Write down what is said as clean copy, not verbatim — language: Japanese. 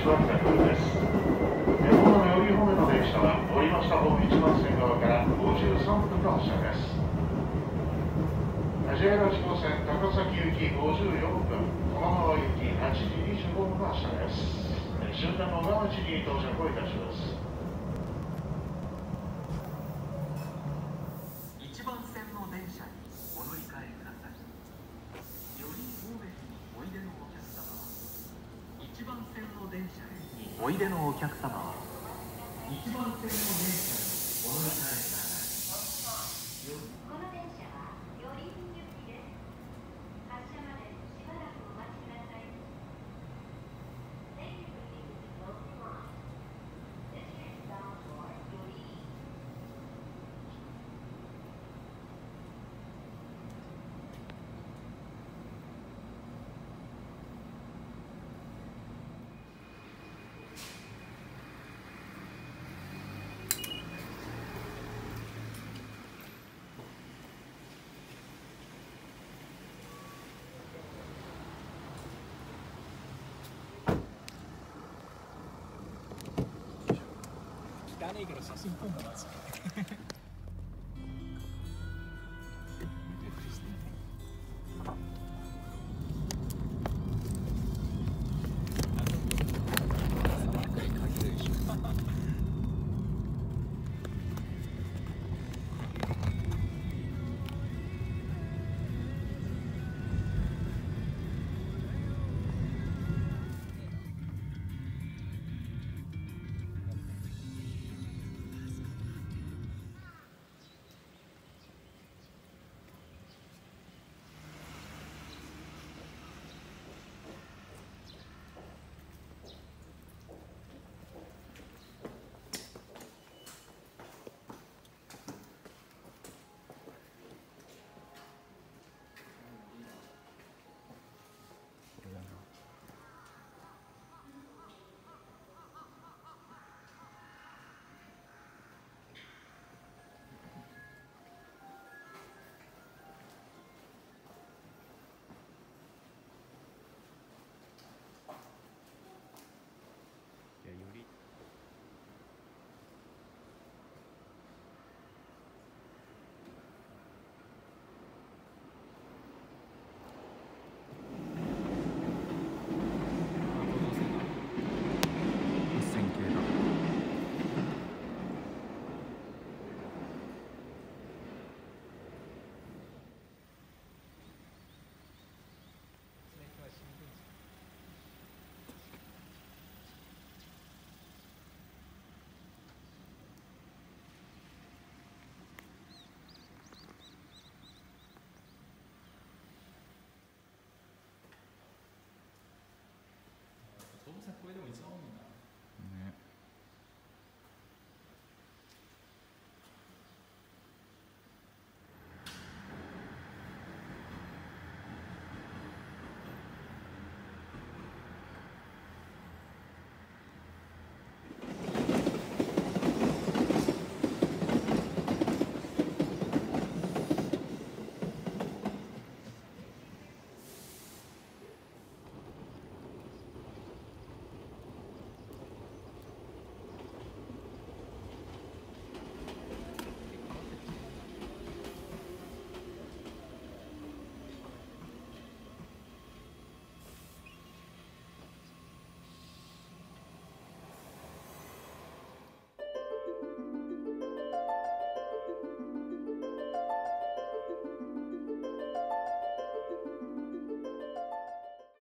は全部です。この寄り方面の電車は降りました方1番線側から53分の発車です。JR 8号線高崎行き54分、多摩川行き8時25分の発車です。終点の小川町に到着をいたします。 1番線の電車にお乗り換えください。より方面においでのお客様は1番線の電車においでのお客様は1番線の電車にお乗り換えください。 この電車は寄り行きです。発車までしばらくお待ちください。Thank you for using the local line. This train is bound for Yori. 汚いから写真撮んだマジでこれでも一番多いんだ。